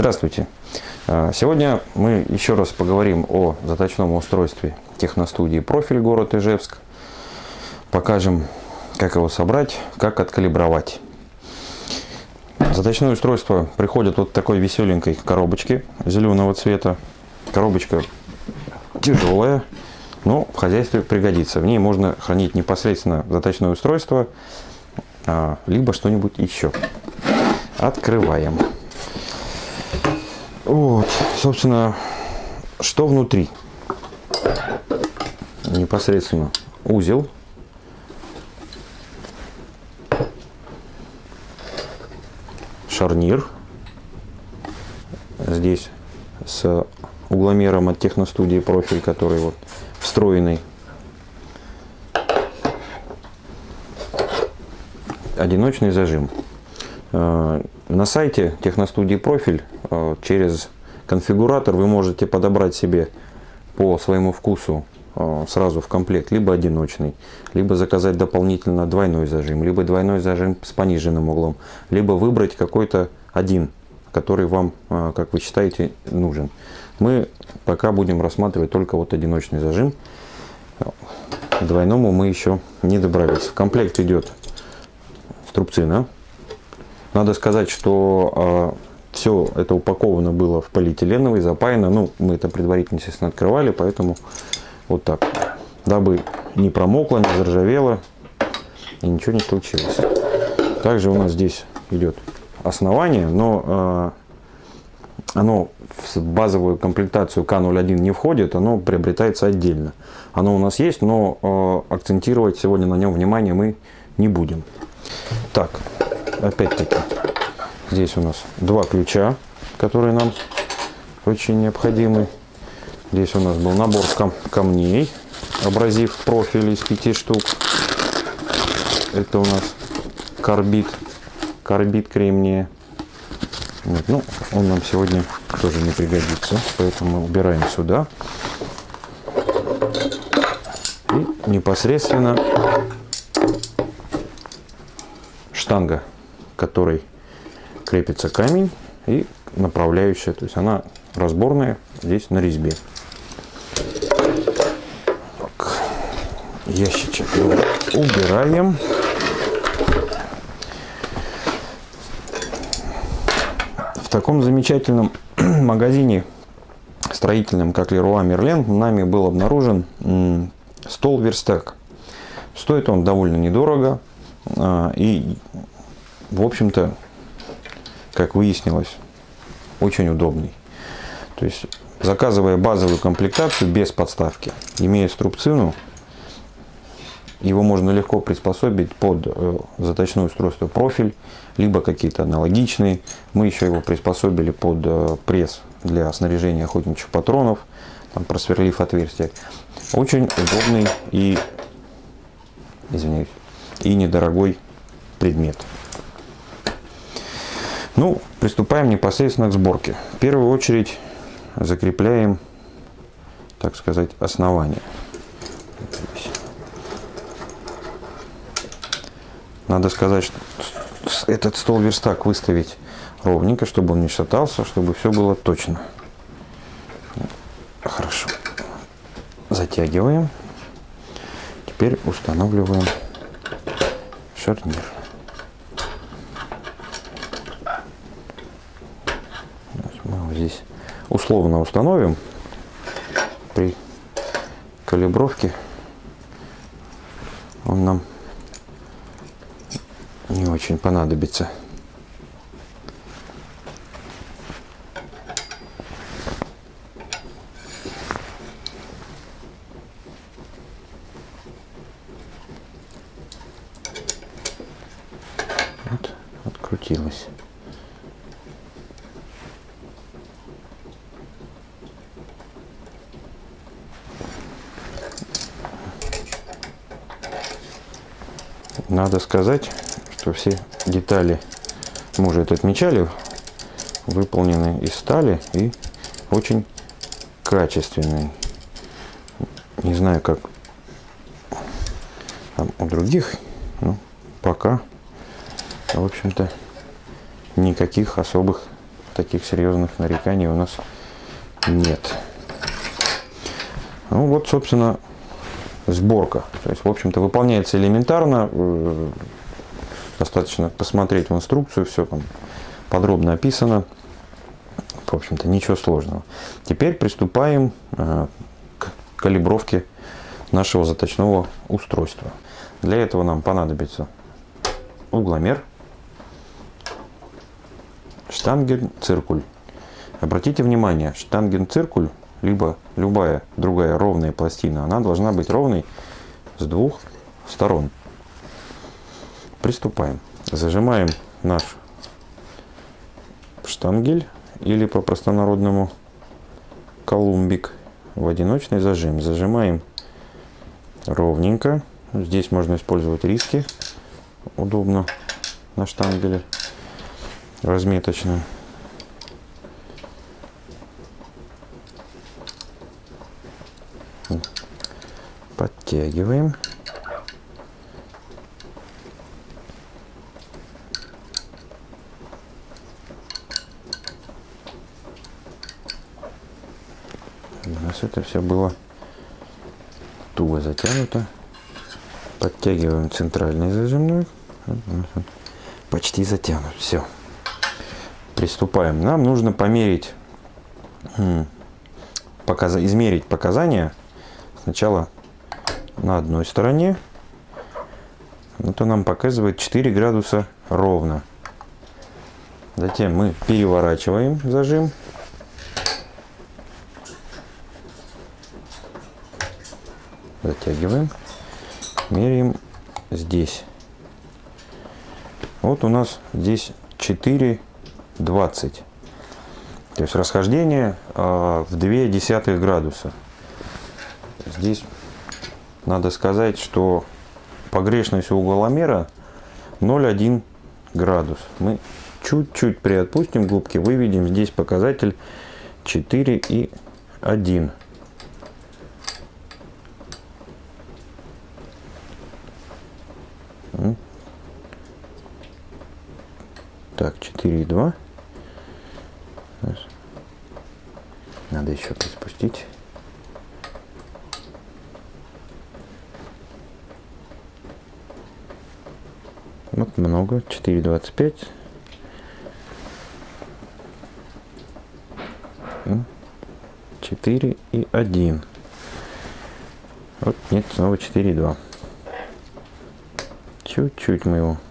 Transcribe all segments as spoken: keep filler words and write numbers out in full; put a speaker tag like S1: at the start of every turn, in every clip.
S1: Здравствуйте! Сегодня мы еще раз поговорим о заточном устройстве техностудии «Профиль», город Ижевск. Покажем, как его собрать, как откалибровать. Заточное устройство приходит вот в такой веселенькой коробочке зеленого цвета. Коробочка тяжелая, но в хозяйстве пригодится. В ней можно хранить непосредственно заточное устройство, либо что-нибудь еще. Открываем. Вот, собственно, что внутри? Непосредственно узел. Шарнир. Здесь с угломером от техностудии «Профиль», который вот встроенный. Одиночный зажим. На сайте техностудии «Профиль» через конфигуратор вы можете подобрать себе по своему вкусу сразу в комплект либо одиночный, либо заказать дополнительно двойной зажим, либо двойной зажим с пониженным углом, либо выбрать какой-то один, который вам, как вы считаете, нужен. Мы пока будем рассматривать только вот одиночный зажим. К двойному мы еще не добрались. В комплект идет струбцина. Надо сказать, что э, все это упаковано было в полиэтиленовый, запаяно. Ну, мы это предварительно, естественно, открывали, поэтому вот так. Дабы не промокло, не заржавело и ничего не случилось. Также у нас здесь идет основание, но э, оно в базовую комплектацию К ноль один не входит, оно приобретается отдельно. Оно у нас есть, но э, акцентировать сегодня на нем внимание мы не будем. Так. Опять-таки, здесь у нас два ключа, которые нам очень необходимы. Здесь у нас был набор кам камней, абразив «Профиль» из пяти штук. Это у нас карбид, карбид кремния. Вот, ну, он нам сегодня тоже не пригодится, поэтому убираем сюда. И непосредственно штанга, которой крепится камень, и направляющая, то есть она разборная здесь на резьбе. Так, ящичек убираем. В таком замечательном магазине строительном, как Леруа Мерлен, нами был обнаружен стол-верстак. Стоит он довольно недорого. И, в общем-то, как выяснилось, очень удобный. То есть, заказывая базовую комплектацию без подставки, имея струбцину, его можно легко приспособить под заточное устройство «Профиль», либо какие-то аналогичные. Мы еще его приспособили под пресс для снаряжения охотничьих патронов, там, просверлив отверстия. Очень удобный и, извиняюсь, и недорогой предмет. Ну, приступаем непосредственно к сборке. В первую очередь закрепляем, так сказать, основание. Надо сказать, что этот стол-верстак выставить ровненько, чтобы он не шатался, чтобы все было точно. Хорошо. Затягиваем. Теперь устанавливаем шарнир. Мы его здесь условно установим. При калибровке он нам не очень понадобится. Вот, открутилось. Надо сказать, что все детали, мы уже это отмечали, выполнены из стали и очень качественные. Не знаю, как там у других, но пока, в общем-то, никаких особых таких серьезных нареканий у нас нет. Ну вот, собственно, сборка. То есть, в общем-то, выполняется элементарно. Достаточно посмотреть в инструкцию, все там подробно описано. В общем-то, ничего сложного. Теперь приступаем к калибровке нашего заточного устройства. Для этого нам понадобится угломер, штангенциркуль. Обратите внимание, штангенциркуль, либо любая другая ровная пластина, она должна быть ровной с двух сторон. Приступаем. Зажимаем наш штангель, или по простонародному колумбик, в одиночный зажим. Зажимаем ровненько. Здесь можно использовать риски. Удобно на штангеле разметочно. Подтягиваем. У нас это все было туго затянуто. Подтягиваем центральный зажимной. Почти затянут. Все. Приступаем. Нам нужно померить, показ... измерить показания. Сначала на одной стороне. Это нам показывает четыре градуса ровно. Затем мы переворачиваем зажим. Затягиваем. Меряем здесь. Вот у нас здесь четыре двадцать. То есть расхождение э, в две десятых градуса. Здесь надо сказать, что погрешность угломера ноль целых одна десятая градус. Мы чуть-чуть приотпустим губки, выведем здесь показатель четыре и один. Так, четыре и два. Надо еще приспустить. Вот много. четыре двадцать пять. четыре и один. Вот, нет, снова четыре и два. Чуть-чуть мы его.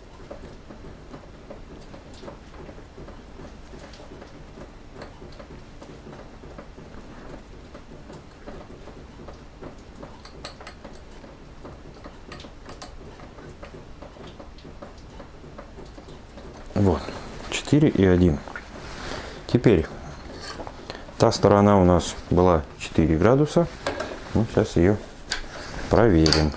S1: Вот, четыре и один. Теперь та сторона у нас была четыре градуса. Мы сейчас ее проверим.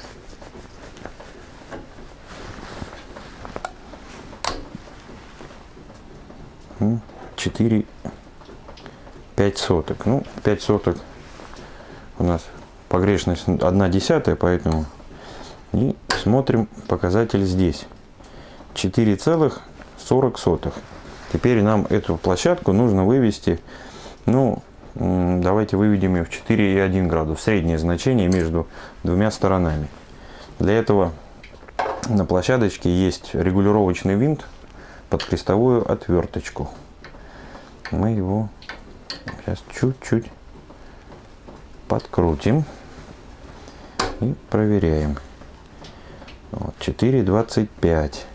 S1: четыре пять соток. Ну, пять соток у нас погрешность одна десятая, поэтому и смотрим показатель здесь. четыре целых сорок сотых. Теперь нам эту площадку нужно вывести, ну, давайте выведем ее в четыре и один градус, среднее значение между двумя сторонами. Для этого на площадочке есть регулировочный винт под крестовую отверточку. Мы его сейчас чуть-чуть подкрутим и проверяем. Вот, четыре двадцать пять.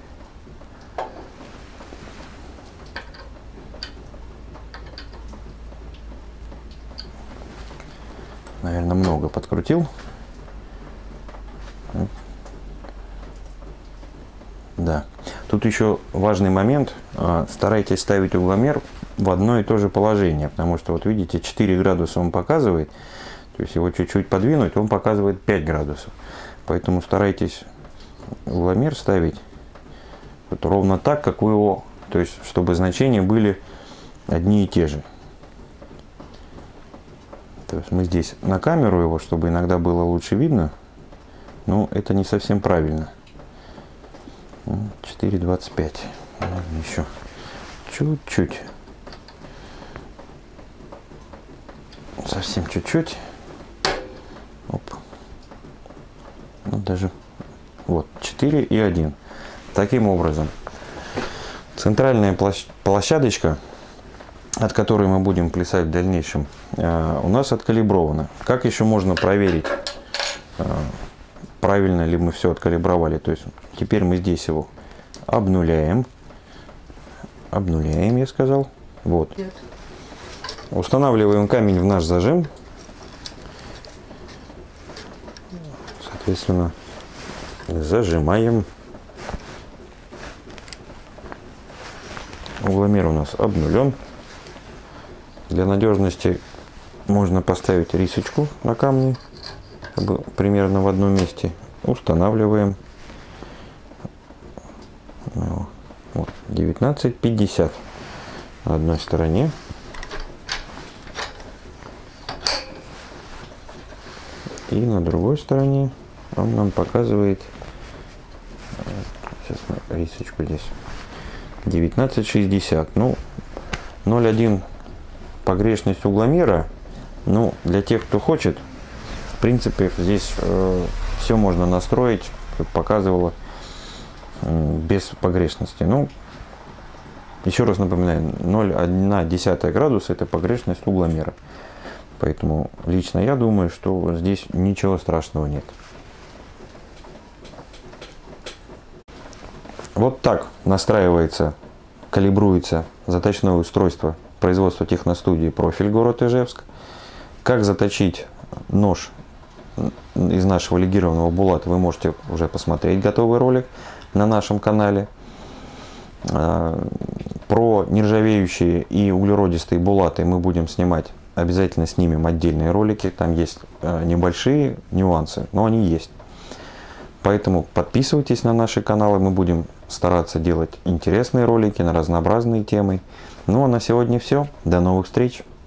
S1: Наверное, много подкрутил. Да. Тут еще важный момент. Старайтесь ставить угломер в одно и то же положение, потому что вот видите, четыре градуса он показывает, то есть его чуть-чуть подвинуть, он показывает пять градусов. Поэтому старайтесь угломер ставить вот ровно так, как вы его, то есть чтобы значения были одни и те же. То есть мы здесь на камеру его, чтобы иногда было лучше видно, но это не совсем правильно. четыре двадцать пять. Еще чуть-чуть совсем чуть-чуть. Оп. Ну, даже вот четыре и один. Таким образом, центральная площадочка, от которой мы будем плясать в дальнейшем, у нас откалибрована. Как еще можно проверить, правильно ли мы все откалибровали? То есть теперь мы здесь его обнуляем. Обнуляем, я сказал. Вот. Устанавливаем камень в наш зажим. Соответственно, зажимаем. Угломер у нас обнулен. Для надежности можно поставить рисочку на камне, чтобы примерно в одном месте. Устанавливаем. Вот, девятнадцать пятьдесят на одной стороне. И на другой стороне он нам показывает, сейчас мы рисочку здесь, девятнадцать шестьдесят. Ну, ноль целых одна погрешность угломера. Ну, для тех, кто хочет, в принципе, здесь э, все можно настроить, как показывало, э, без погрешности. Ну, еще раз напоминаю, ноль целых одна десятая градуса это погрешность угломера. Поэтому лично я думаю, что здесь ничего страшного нет. Вот так настраивается, калибруется заточное устройство производства техностудии «Профиль», город Ижевск. Как заточить нож из нашего легированного булата, вы можете уже посмотреть готовый ролик на нашем канале. Про нержавеющие и углеродистые булаты мы будем снимать, обязательно снимем отдельные ролики. Там есть небольшие нюансы, но они есть. Поэтому подписывайтесь на наши каналы, мы будем стараться делать интересные ролики на разнообразные темы. Ну а на сегодня все. До новых встреч!